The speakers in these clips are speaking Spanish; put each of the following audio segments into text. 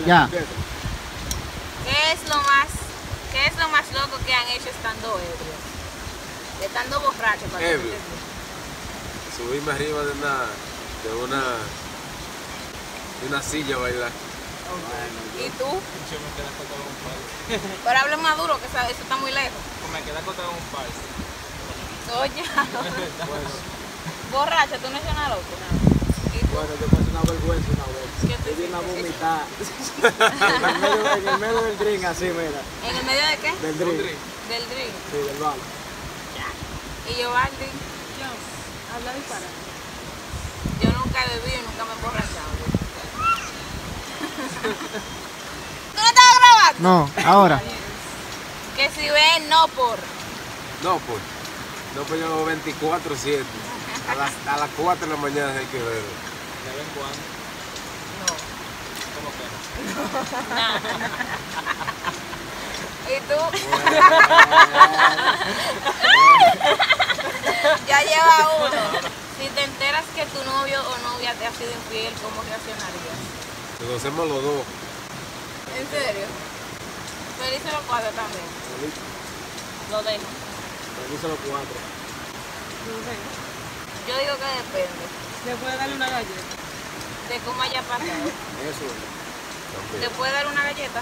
Dale, Ya. empieza. ¿Qué es lo más loco que han hecho estando ebrios? Estando borrachos, para que Ebrio. Subirme arriba de una silla a bailar. ¿Y tú? Yo me quedé acostado en un parque. Pero habla más duro, que eso está muy lejos. Me quedé acostado en un parque. Oye, Bueno, borracha, tú no eres una loca. ¿Y tú? bueno, yo pasé una vergüenza una vez. ¿Qué te Yo vi una hiciste? vomitada. en el medio del drink, así, mira. ¿En el medio de qué? Del drink. Del drink. Sí, del bar. Y yo, Baldi, Habla disparate. yo nunca he bebido y nunca me he emborrachado. ¿Tú no estabas grabando? No, ahora. Que si ven, no por. No, pues yo 24/7. A las 4 de la mañana hay que ver. De vez en cuando. No. ¿Cómo que no? ¿Y tú? Ya lleva uno. Si te enteras que tu novio o novia te ha sido infiel, ¿cómo reaccionarías? Nos hacemos los dos. ¿En serio? Feliz se lo cuadra también. Lo dejo. Me hice los 4. Yo digo que depende ¿Le puede darle una galleta? de cómo haya pasado. Eso. ¿Te puede dar una galleta?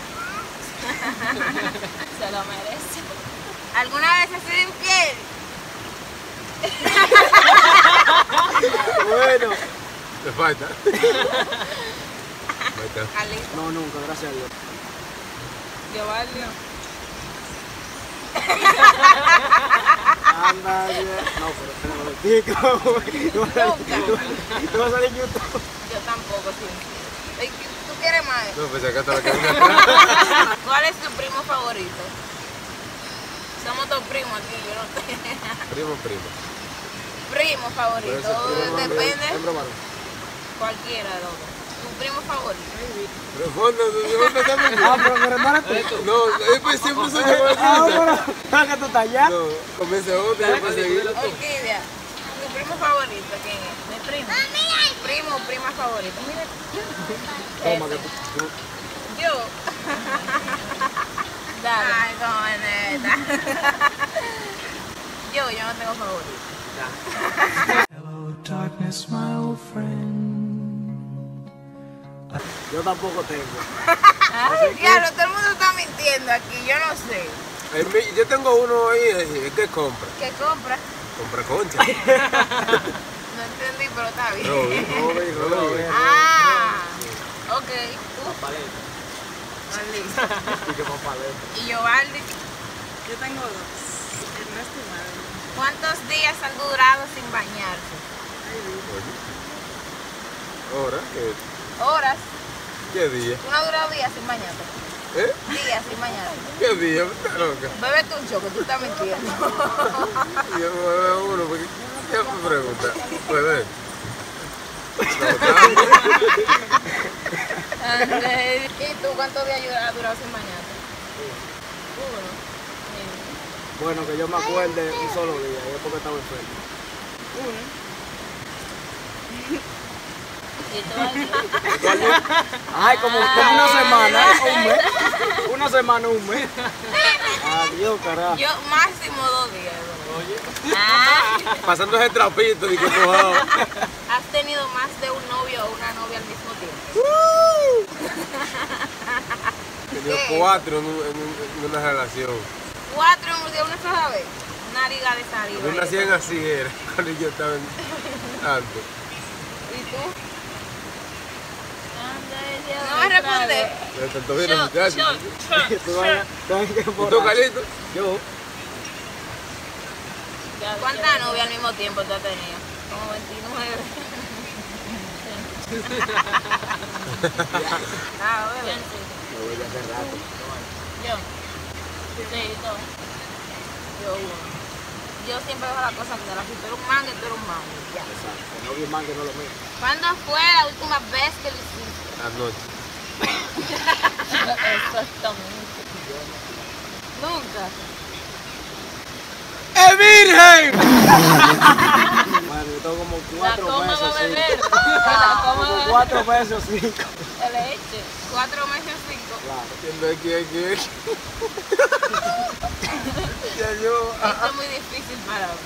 Se lo merece. ¿Alguna vez has sido infiel? Bueno. ¿Te falta? Alisa. No, nunca, gracias a Dios. Yo, Baldi. Anda, bien. No, pero espera un momentico. Tú vas a salir en YouTube. Yo tampoco, sí. Ey, ¿tú quieres más? No, pues acá está la cabina. ¿Cuál es tu primo favorito? Somos dos primos aquí, yo no sé. Primo. Primo Pero favorito, ese primo depende. Hembra, varón. Cualquiera de los dos. Tu primo favorito. Pero fondo, ¿dónde está mi Ah, pero mi hermana tú. No, pues siempre se llama Ah, así. pero que tú estás allá. No, comienza otro y después seguir. Orquídea. ¿Tu primo favorito quién es? Mi primo. Primo o prima favorito. Mira. Toma, que Ese. tú. Yo. Dale. Ay, cómo neta. Yo no tengo favorito. Hello, darkness, my old friend. Yo tampoco tengo. Ay, claro, todo el mundo está mintiendo aquí, yo no sé. Yo tengo uno ahí que compra. ¿Qué compra? Compra concha. No entendí, pero está bien. Robin. Ah, ok. ¿Tú? Paleta. Listo. Y que papaleta. ¿Y yo, Baldi? Yo tengo dos. Ernesto y Madeline. ¿Cuántos días han durado sin bañarse? Ahora, Horas. ¿qué día? ¿Tú no has durado días sin bañarte? ¿Eh? Días sin bañarte. ¿Qué día? Está loca. Bébete un choco, tú estás mintiendo. Yo me veo uno porque ¿qué me pregunta? ¿Puede? ¿Y tú cuántos días has durado sin bañarte? Uno. Bueno, que yo me acuerde un solo día, y es porque estaba enfermo. ¿Y tú, Baldi? Ay, como una semana, un mes. Una semana, un mes. Adiós, carajo. Yo máximo 2 días. Oye. Ah, Pasando ese trapito y que mojado. ¿has tenido más de un novio o una novia al mismo tiempo? Tenía ¿Qué? 4 en una relación. 4 de una sola vez. Una liga de saliva. Una hacían así era cuando yo estaba en antes. ¿Y tú? No me respondes. De tanto bien los muchachos. Tú vas que ¿Y tú, borracho. Carlito? Yo. ¿Cuántas novias al mismo tiempo tú has tenido? Como 29. Ah, bebé. Me voy a hacer rato. Yo. Sí, todo. Yo uno. Yo siempre dejo la cosa clara. Si tú eres un mango, tú eres un mango. Ya. Exacto. No vi más que no lo mío. ¿Cuándo fue la última vez que lo hiciste? Anoche. Exactamente. Nunca. ¡Es virgen! Bueno, yo tengo como La 4 coma meses va a o 5. beber. La coma Como va a 4 meses o 5. beber. Leche. 4 meses, 5. Claro. ¿Quién? Ya yo. Esto es muy difícil para mí.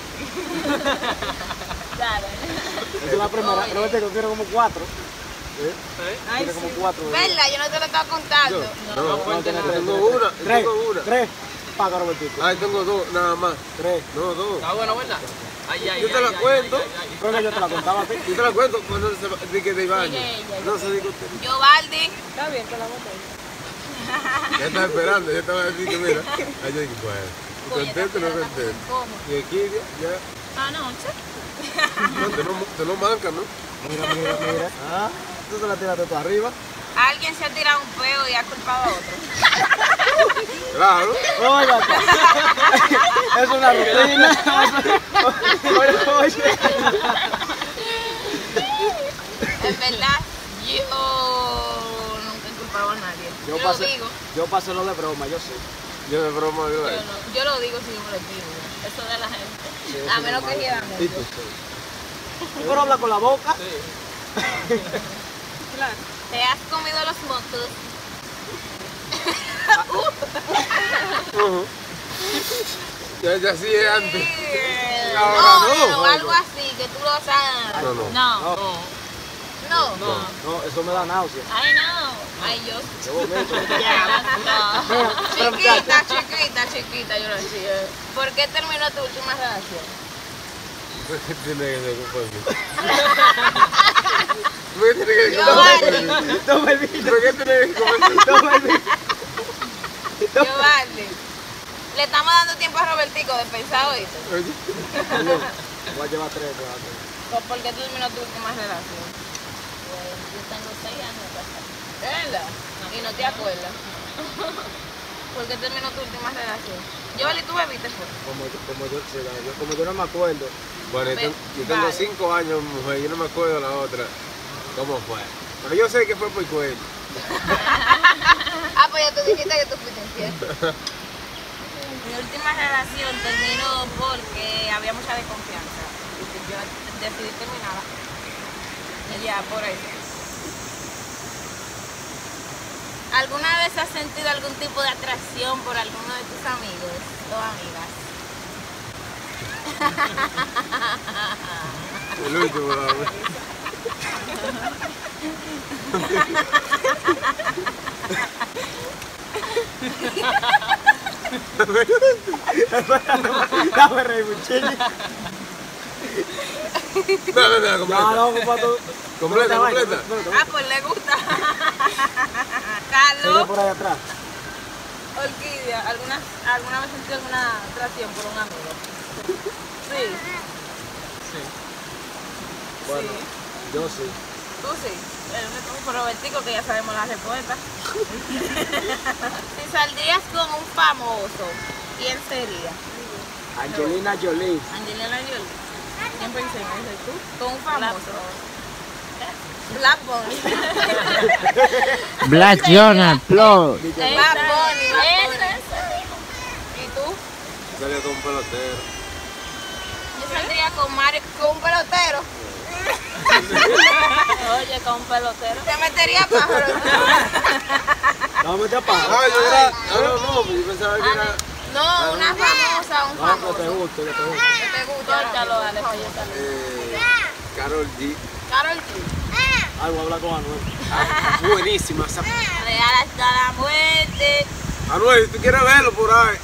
Dale. Esa es la primera. Oye. Creo que tiene como 4. Ay, Tiene como sí. 4. ¿Verdad? Yo no te lo estaba contando. No, tiene tengo una. Tres. Tengo una. 3. Paga, Robertico. Ay, tengo 2, nada más. 3. No, 2. Está bueno, ¿verdad? Ay, ay, Yo te ay, la ay, cuento. ay, ay, ay. Creo que yo te la contaba a ti. Yo te la cuento cuando se di que de baño. Sigue ella, No se dijo usted. Yo, Valdi. Está bien con la botella. Ya estaba esperando, ya estaba así que mira. Ay, yo dije, pues. Oye, ¿Contento o no esta contento? ¿Cómo? Y aquí ya. Anoche. No, te lo mancan, ¿no? Mira. Ah, tú te la tiraste tú arriba. Alguien se ha tirado un peo y ha culpado a otro. Claro. Oiga, es una rutina. Oye. En verdad, yo nunca he culpado a nadie. Yo pasé lo de broma, yo sé. Yo de broma digo, ay, Yo lo digo si yo me lo digo. Eso de la gente. Sí, A menos que quieran. ¿Y tú? ¿Tú pero hablas con la boca? Claro. ¿Te has comido los mocos? ya así es antes. Sí. Ahora no. Algo así, que tú lo sabes. No. No. No, eso me da náusea. Ay, no. Ay, yo. Yo vomito. Chiquita, yo lo decía. ¿Por qué terminó tu última relación? ¿Por qué tiene que ser conmigo? ¿Por qué tiene que Yo, ser vale. conmigo? Toma el vino. ¿Por qué tiene que ser conmigo? Toma el vino. Yo, vale. Le estamos dando tiempo a Robertico de pensar hoy. Oye, Voy a llevar 3. ¿Por qué terminó tu última relación? Pues yo tengo 6 años casada. ¿Verdad? Y no te acuerdas. ¿Por qué terminó tu última relación? Yo, ¿y tú bebiste fue? Como yo no me acuerdo. bueno, yo tengo Vale. 5 años, mujer, yo no me acuerdo la otra. ¿Cómo fue? Pero yo sé que fue por cuello. Ah, pues ya tú dijiste que tú fuiste infiel. Mi última relación terminó porque había mucha desconfianza. Y yo decidí terminarla. Y ya, por eso. ¿Alguna vez has sentido algún tipo de atracción por alguno de tus amigos o amigas? El último, la verdad. Dame reír, muchacho. No, No, compadre. completa. Completa. Ah, pues le gusta. Sigue Carlos, por ahí atrás. Orquídea, ¿alguna vez sentiste alguna atracción por un amigo? Sí. Bueno, yo sí. Tú sí. El único Robertico que ya sabemos la respuesta. Si saldrías con un famoso, ¿quién sería? Angelina Jolie. Angelina Jolie. ¿Quién pensé en ese tú? Con un famoso. Black Bunny. Black Jonas, Plot. Black Bunny. ¿Y tú? Salía con un pelotero. Yo saldría con Mario, con un pelotero. Oye, con un pelotero. Te metería pájaro. Vamos a meter a paja. Ah, yo era. No, yo pensaba que era. No, una famosa, un No, famoso. que te guste, que te guste. Que te gusta. Córtalo, dale. Karol G. Carol G. Algo habla con Anuel. Buenísima esa. Real hasta la muerte. Anuel, si tú quieres verlo por ahí.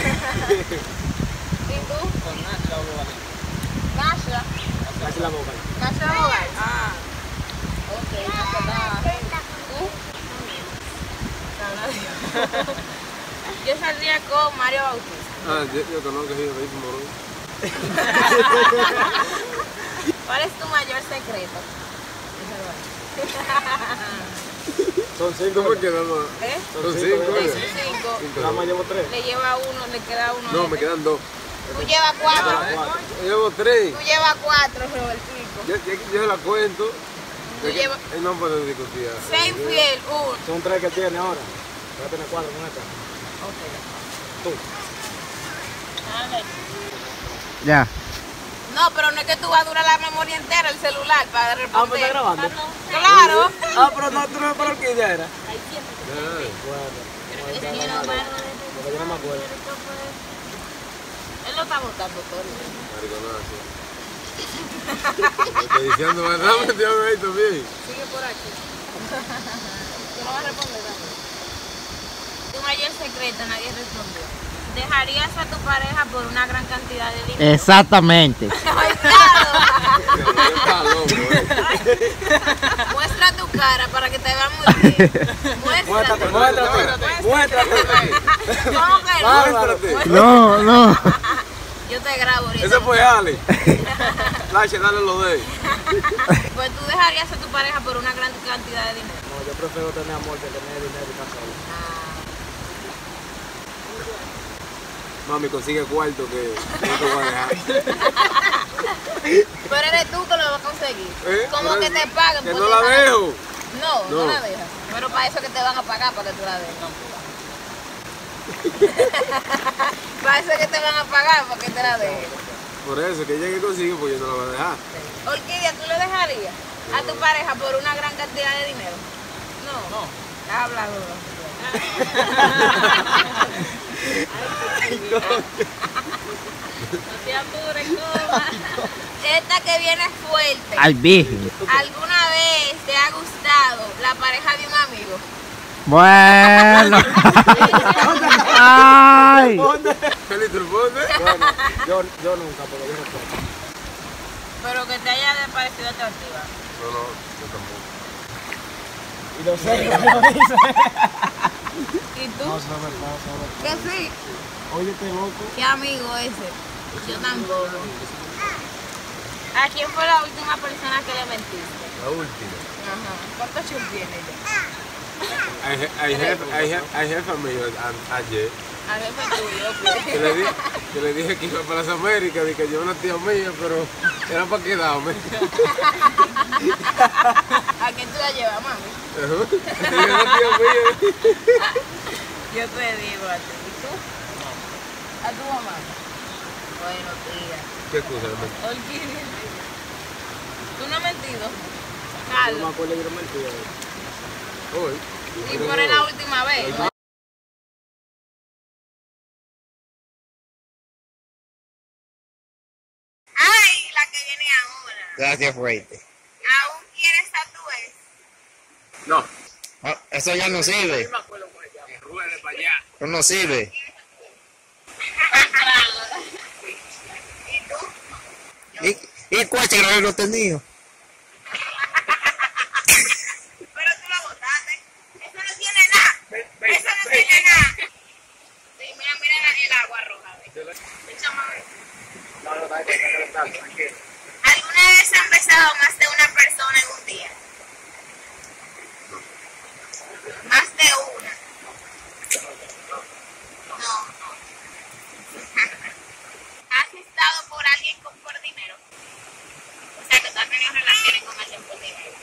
¿Y tú? Con Nacha o Vale. Nasha. Casi la boca. Nasha Bogal. Ah. Ok, Nasha. ¿Tú? Yo saldría con Mario Bautista. Yo conozco que es morón. ¿Cuál es tu mayor secreto? Son 5. ¿Cómo quedamos? ¿Eh? Son Son 5. cinco, Son 5. Nada más llevo 3. Le lleva uno, le queda uno. No, me quedan 2. Tú llevas 4. Llevo 3. Tú llevas 4, Robertico. Yo se la cuento. Tú llevas. Él no puede discutir. Sé infiel, 1. Son 3 que tiene ahora. Voy a tener 4 con esta. Tú. Ya. No, pero no es que tú vas a durar la memoria entera el celular para responder. Ah, pues está grabando. Claro. Ah, pero no, tú no para Orquídea era. Es que Bueno, yo no me acuerdo. Él lo está votando todo. Estoy diciendo, ¿verdad? Me dio ahí también. Sigue por aquí. Tú no vas a responder, ¿verdad? Tu mayor secreto, nadie respondió. ¿Dejarías a tu pareja por una gran cantidad de dinero? Exactamente. ¡Ay, claro! Está loco, Muestra tu cara para que te vean muy bien. Muéstrate, Muéstrate. muéstrate. ¿Cómo que no? Muéstrate. No, no. Yo te grabo ahorita. Ese fue Ale. Lache, dale lo de él. Pues tú dejarías a tu pareja por una gran cantidad de dinero. No, yo prefiero tener amor que tener dinero y estar solo. Mami, consigue cuarto que no te voy a dejar. Pero eres tú que lo vas a conseguir. Como Pero que te paguen. Que por no la dejar- dejo. No, no No. la dejas. Pero para eso que te van a pagar para que tú la dejes. Para eso que te van a pagar para que te la dejes. Por eso, que ella que consigue, pues yo no la voy a dejar. Orquídea, ¿tú le dejarías a tu pareja por una gran cantidad de dinero? No. Habla, gordo. No te apures, coma. Esta que viene fuerte. Al virgen. ¿Alguna vez te ha gustado la pareja de un amigo? Bueno. Ay. Feliz, ¿te responde? Yo nunca, porque yo no puedo. Pero que te haya parecido atractiva. No, no, yo tampoco. Y lo sé, lo dice. ¿Y tú? No, eso no me pasa. Que sí. Óyete, loco. ¿Qué amigo ese? Yo tampoco. ¿A quién fue la última persona que le mentiste? La última. Ajá. ¿Cuántos chus tiene ya? I have family ayer. Al jefe tuyo, Que le dije que iba para las Américas, de que yo una tía mía, pero era para quedarme. ¿A quién tú la llevas, mami? Yo una tía mía. Yo te digo a ti. ¿Y tú? ¿A tu mamá? Bueno, tía. ¿Qué cosa? Orquídea. ¿Tú no has mentido? No me Carlos. acuerdo que yo mentí. Hoy. Y por la última vez. Ay, la que viene ahora. Gracias, fuerte. ¿Aún quieres a tu ex? No. Eso ya no sirve. Ruede para allá. Eso no sirve. ¿Y tú? ¿Y cuál que no lo he tenido? Pero tú lo botaste. Eso no tiene nada. Eso no tiene nada. Sí, mira el agua roja. Échame a ver. ¿Alguna vez han besado más de una persona en un día? Más de una. No. ¿Has estado por alguien por dinero? O sea, que tú has tenido relaciones con alguien por dinero.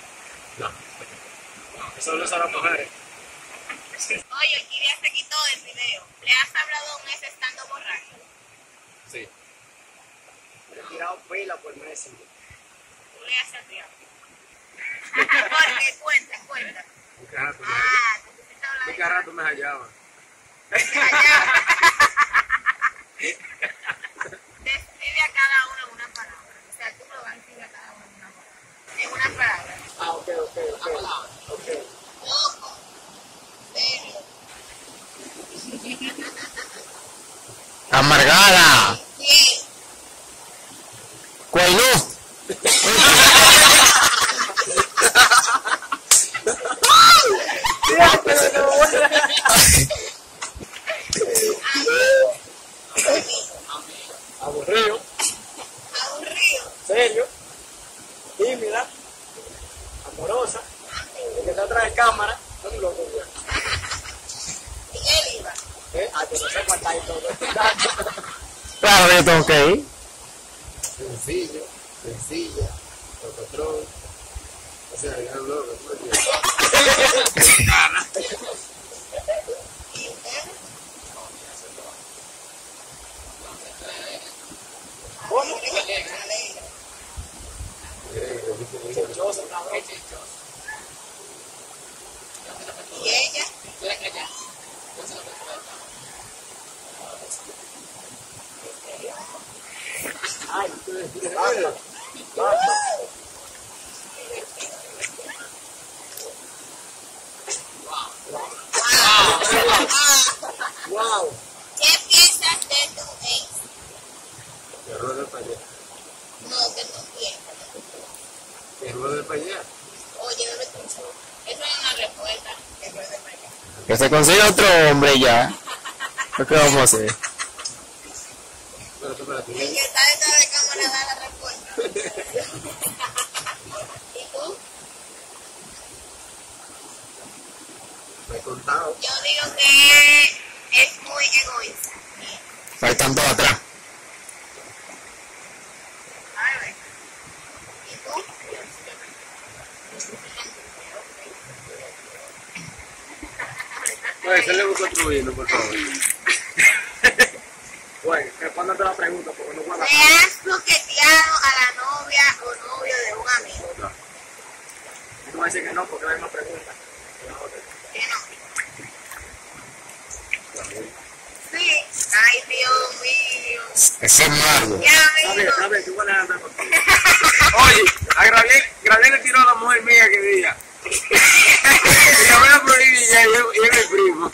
Eso no es a las mujeres. Oye, Orquídea se quitó del video. ¿Le has hablado a un ex estando borracho? Sí. He tirado pila por Messenger. ¿Tú le haces a ti? Porque cuenta. Ah, te pusiste a hablar de Cada rato me hallaba. Describe a cada uno en una palabra. O sea, tú lo vas a describir a cada uno en una palabra. Ah, ok. Loco. Serio. Amargada. Bien. Cuello. Aburrido. Serio. Tímida. Amorosa. El que está atrás de cámara. Son locos, güey. ¿Y él iba? Que no sé cuánta y todo. Claro, yo tengo que ir. Sencilla, tocotrón. O sea, ya loco. ¿Cómo? Wow. ¿Qué piensas de tu ex? Que ruede para allá. No, que no piensas. Que ruede para allá. Oye, no lo escucho. Eso es una respuesta. Que no es de allá. Que se consiga otro hombre ya. ¿Qué vamos a hacer? Espérate. El que está detrás de cámara da la respuesta. ¿Y tú? Me he contado. Yo digo que es muy egoísta. Faltan todos atrás. A ver. ¿Y tú? Oye, se le busca otro vino, por favor. Bueno, respóndete la pregunta porque no puedo. ¿Le has coqueteado a la novia o novio de un amigo? No voy a decir que no porque no hay más preguntas. Que no. Sí. Ay, Dios mío. Ese es malo. Ya, A amigo. ver, tú puedes andar contigo. Oye, a Graviel le tiró a la mujer mía que diga. Y la voy a prohibir ya, y es mi primo.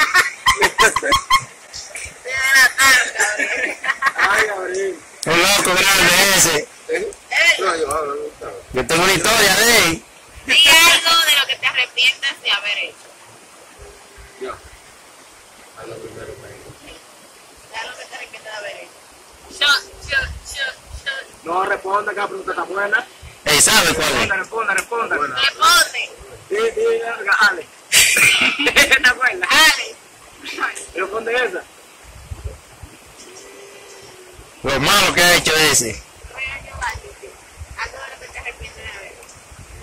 De la tarde. Ay, Gabriel. Un loco grande ese. No, yo hablo, me gustaba. Yo tengo una historia de él. Di algo de lo que te arrepientas de haber hecho. Yo. A lo primero me dijo. De algo que te arrepientas de haber hecho. No responda que la pregunta está buena. Él sabe cuál es. Responda. Bueno. Responde. Ale. ¿Te acuerdas? Dale. Responde esa. Lo malo que ha hecho ese. Algo de lo que te arrepientes de haber hecho.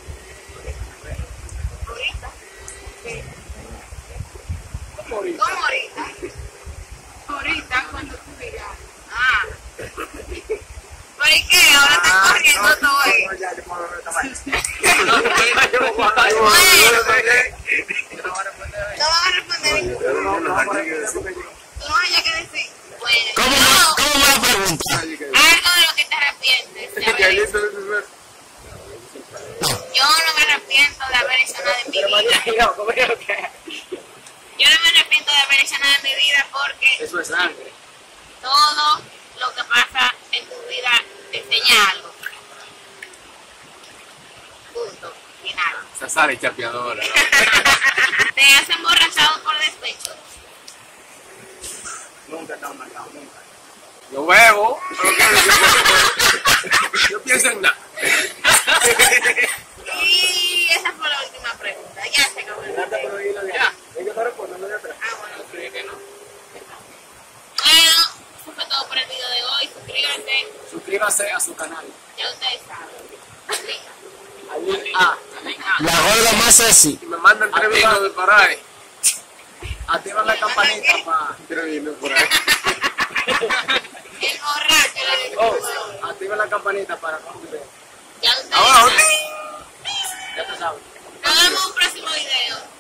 Ahorita. ¿Cómo ahorita? ¿Cómo ahorita? Ahorita cuando tú digas. Ah. ¿Por qué? Ahora estás corriendo todo ahí. No, ya, yo puedo ver esta vaina. No van a responder. No, Tú no hayas que decir. Bueno. ¿Cómo No. va la pregunta? Algo de lo que te arrepientes de haber hecho. Yo no me arrepiento de haber hecho nada en mi vida. Yo no me arrepiento de haber hecho nada en mi vida porque Eso es sangre. todo lo que pasa en tu vida te enseña algo. Punto. Final. Esa sale chapeadora. Te has emborrachado por despecho. Nunca está marcado, nunca. Yo bebo. Yo pienso en nada. Y esa fue la última pregunta. Ya se acabó el video. Ya. Ellos no responden, no de atrás. Ah, bueno, creo que no. Bueno, eso fue todo por el video de hoy. Suscríbanse. Suscríbase a su canal. Ya ustedes saben. La gorda más sexy. Y me mandan 3 vinos de Paray. Activa la campanita para. 3 vinos por ahí. El borracho. Activa la campanita para no olvidar. Ya ustedes Abajo. saben. Ya te sabes. Nos vemos en un próximo video.